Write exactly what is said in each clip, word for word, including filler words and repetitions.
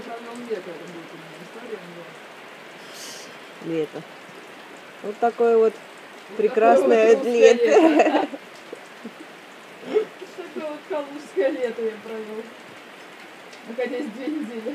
Лето. Вот такое вот вот прекрасное вот лето. Такое вот калужское лето я провел. Находясь две недели.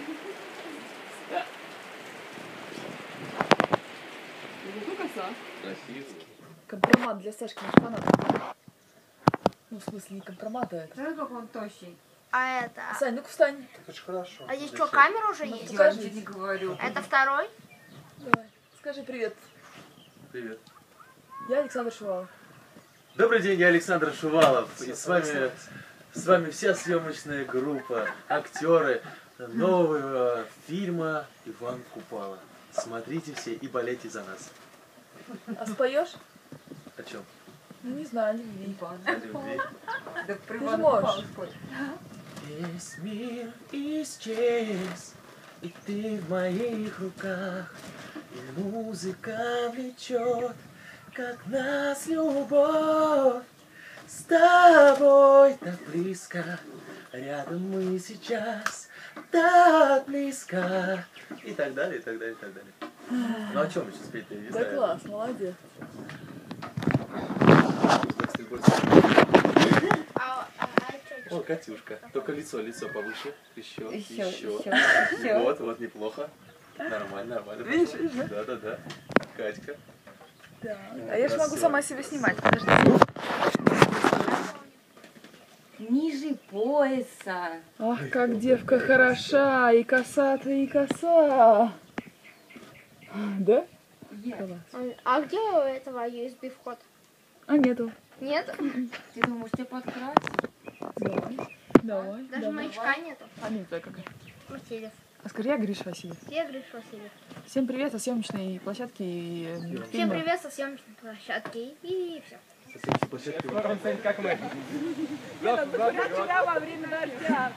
Ну, коса. Красиво. Компромат для Сашки наш фанат. Ну, в смысле, не компромат, а это. Смотри, как он тощий. А это... Сань, ну-ка встань. Так это ж хорошо. А здесь что, камера уже Ну, есть? Я ничего не говорю. Это второй? Давай, скажи привет. Привет. Я Александр Шувалов. Добрый день, я Александр Шувалов. И с вами, с вами вся съемочная группа, актеры нового фильма «Иван Купала». Смотрите все и болейте за нас. А споешь? О чем? Ну, не знаю, любви. О любви. Да Ты же можешь. Весь мир исчез, и ты в моих руках, и музыка влечет, как нас любовь. С тобой так близко, рядом мы сейчас, так близко. И так далее, и так далее, и так далее. Ну о чем еще спеть-то, я не Да знаю. класс, молодец. А, а, а О, Катюшка. Только лицо, лицо повыше. Еще, Еще, еще. еще, еще. Вот, вот, неплохо. Нормально, нормально. Видишь, пошло. видишь? Да, да, да. Катька. Да. А я же могу Красиво. сама себя снимать. Подожди. Ниже пояса. Ах, как девка хороша, и коса-то, и коса. Да? Класс. а где у этого ю эс би вход? А нету. Нет? Ты думаешь, тебя подкрасить? Давай. Давай. Даже давай. маячка нету. Фамилия твоя какая? Васильев. А скажи, я Гриш Васильев. Я Гриш Васильев. Всем привет со съемочной площадки и э, Всем фильма. привет со съемочной площадки. И все. Как мы. Вчера во время дождя.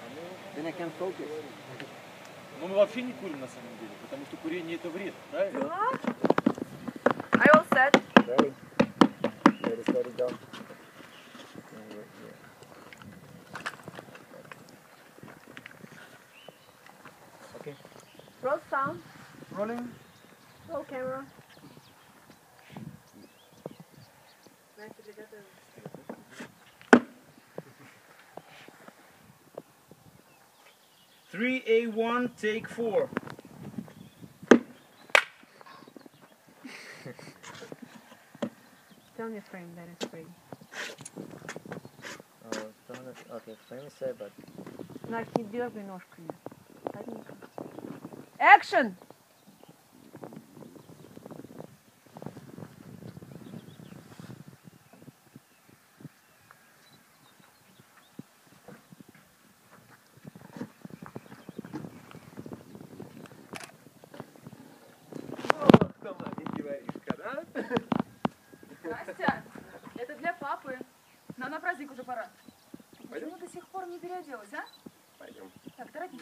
Ну мы вообще не курим на самом деле, потому что курение это вред, правильно? I all set. Ready? Ready, steady, go. Okay. Roll sound. Rolling. Roll camera. Three A one, take four. Tell me frame, that is frame. Oh, don't have, okay, frame is set, but Настя, не дергай ножками. Ладненько. Action! Настя, это для папы. Нам на праздник уже пора. Почему до сих пор не переоделась, а? Пойдем. Так, торопись.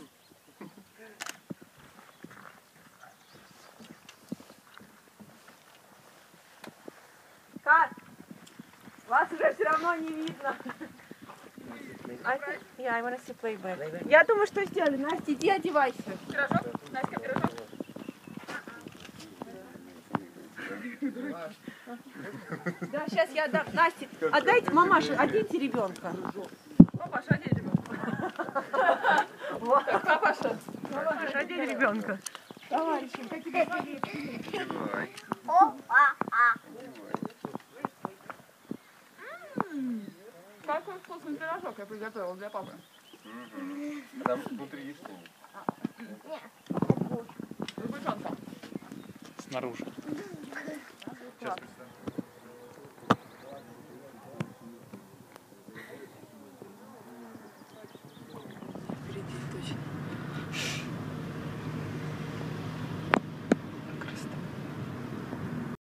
Кат! Вас уже все равно не видно. I think, yeah, I want to see playback. Я думаю, что сделали. Настя, иди одевайся. Пирожок? Настя, пирожок? Да, сейчас я отдам. Настя, отдайте, мамаша, оденьте ребенка. Папаша, одень ребенка. Так, папаша. Папаша, одень ребенка. Товарищи, как тебя Какой вкусный пирожок я приготовила для папы. Там внутри есть что-нибудь? Сгущенка. снаружи. Ладно.